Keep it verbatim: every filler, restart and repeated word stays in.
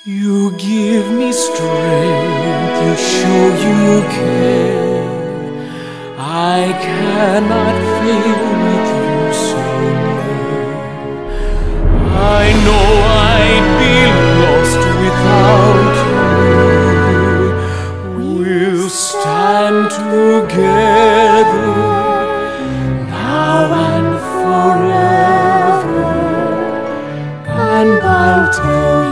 You give me strength, you show you care. I cannot fail with you so near. I know I'd be lost without you. We'll stand together now and forever, and I'll tell you